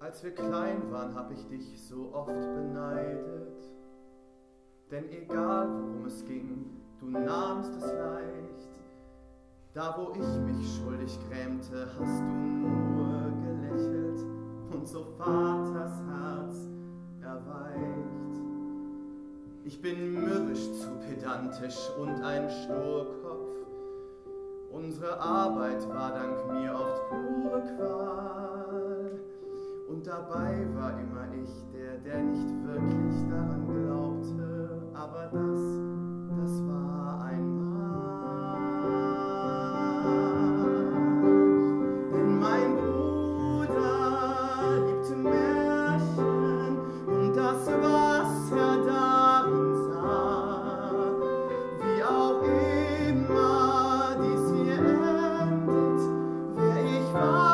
Als wir klein waren, hab ich dich so oft beneidet. Denn egal worum es ging, du nahmst es leicht. Da wo ich mich schuldig grämte, hast du nur gelächelt und so Vaters Herz erweicht. Ich bin mürrisch zu pedantisch und ein Sturkopf. Unsere Arbeit war dank mir oft pure Qual. Und dabei war immer ich der nicht wirklich daran glaubte, aber das war einmal. Denn mein Bruder liebte Märchen und das, was er darin sah, wie auch immer dies hier endet, wer ich war.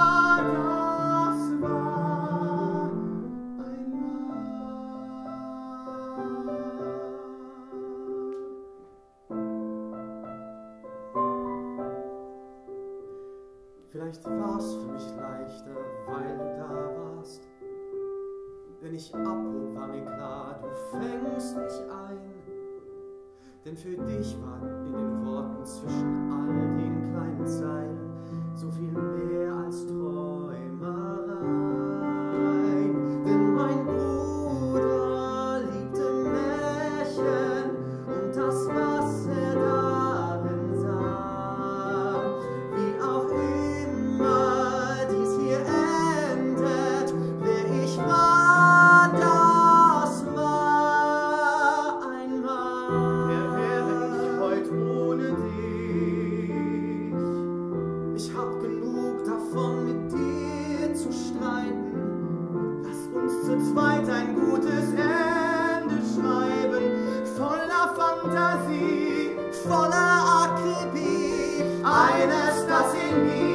Vielleicht war's für mich leichter, weil du da warst. Wenn ich abhob, war mir klar, du fängst mich ein. Denn für dich war in den Worten zwischen all den kleinen Zeilen so viel mehr als Träumerei. Denn mein Bruder liebte Märchen und das, was er darin sah, wie auch immer dies hier endet, wer ich war, das war einmal. Wer wäre ich heut ohne dich? Ich hab genug davon, mit dir zu streiten. Lass uns zu zweit ein gutes Ende schreiben, voller Fantasie, Voller Akribie, eines, das in mir